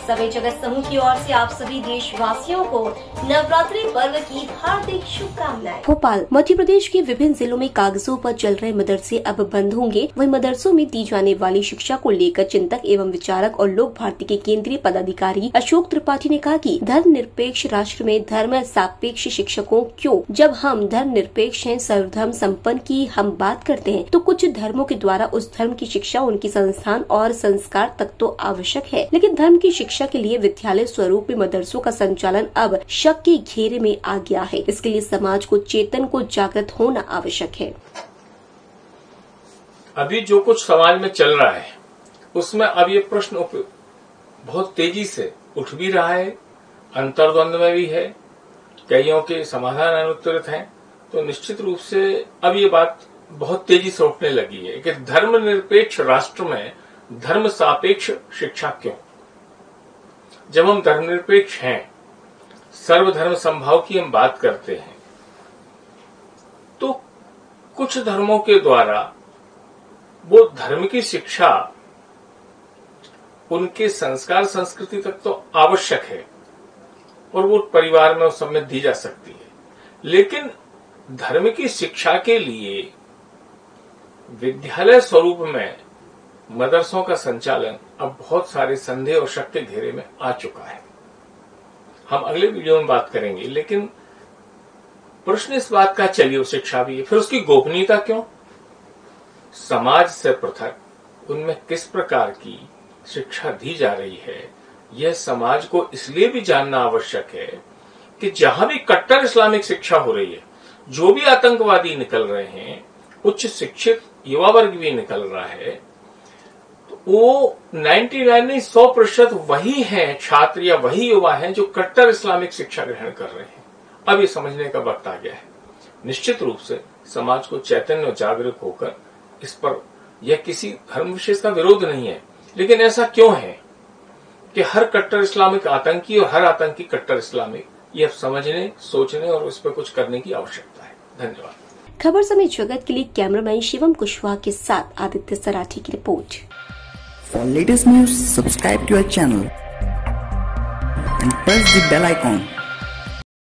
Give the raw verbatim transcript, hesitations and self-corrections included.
समय जगत समूह की ओर से आप सभी देशवासियों को नवरात्रि पर्व की हार्दिक शुभकामनाएं। भोपाल मध्य प्रदेश के विभिन्न जिलों में कागजों पर चल रहे मदरसे अब बंद होंगे। वहीं मदरसों में दी जाने वाली शिक्षा को लेकर चिंतक एवं विचारक और लोक भारती के केंद्रीय पदाधिकारी अशोक त्रिपाठी ने कहा कि धर्म निरपेक्ष राष्ट्र में धर्म सापेक्ष शिक्षकों क्यों? जब हम धर्म निरपेक्ष हैं, सर्वधर्म संपन्न की हम बात करते हैं, तो कुछ धर्मों के द्वारा उस धर्म की शिक्षा उनकी संस्थान और संस्कार तक तो आवश्यक है, लेकिन धर्म की शिक्षा के लिए विद्यालय स्वरूप में मदरसों का संचालन अब शक के घेरे में आ गया है। इसके लिए समाज को चेतन को जागृत होना आवश्यक है। अभी जो कुछ समाज में चल रहा है उसमें अब ये प्रश्न बहुत तेजी से उठ भी रहा है, अंतर्द्वंद में भी है, कईयों के समाधान अनुत्तरित हैं, तो निश्चित रूप से अब ये बात बहुत तेजी से उठने लगी है कि धर्मनिरपेक्ष राष्ट्र में धर्म सापेक्ष शिक्षा क्यों? जब हम धर्मनिरपेक्ष हैं, सर्वधर्म समभाव की हम बात करते हैं, तो कुछ धर्मों के द्वारा वो धर्म की शिक्षा उनके संस्कार संस्कृति तक तो आवश्यक है और वो परिवार में उस समय दी जा सकती है, लेकिन धर्म की शिक्षा के लिए विद्यालय स्वरूप में मदरसों का संचालन अब बहुत सारे संदेह और शक के घेरे में आ चुका है। हम अगले वीडियो में बात करेंगे, लेकिन प्रश्न इस बात का चलिए शिक्षा भी है, फिर उसकी गोपनीयता क्यों? समाज से पृथक उनमें किस प्रकार की शिक्षा दी जा रही है, यह समाज को इसलिए भी जानना आवश्यक है कि जहां भी कट्टर इस्लामिक शिक्षा हो रही है, जो भी आतंकवादी निकल रहे हैं, उच्च शिक्षित युवा वर्ग भी निकल रहा है, तो वो निन्यानवे नहीं सौ प्रतिशत वही हैं छात्र या वही युवा हैं जो कट्टर इस्लामिक शिक्षा ग्रहण कर रहे हैं। अब ये समझने का वक्त आ गया है। निश्चित रूप से समाज को चैतन्य और जागरूक होकर इस पर, यह किसी धर्म विशेष का विरोध नहीं है, लेकिन ऐसा क्यों है कि हर कट्टर इस्लामिक आतंकी और हर आतंकी कट्टर इस्लामिक, यह समझने, सोचने और उस पर कुछ करने की आवश्यकता है। धन्यवाद। खबर समय जगत के लिए कैमरामैन शिवम कुशवाहा के साथ आदित्य सराठी की report. For latest news, subscribe to our channel and press the bell icon.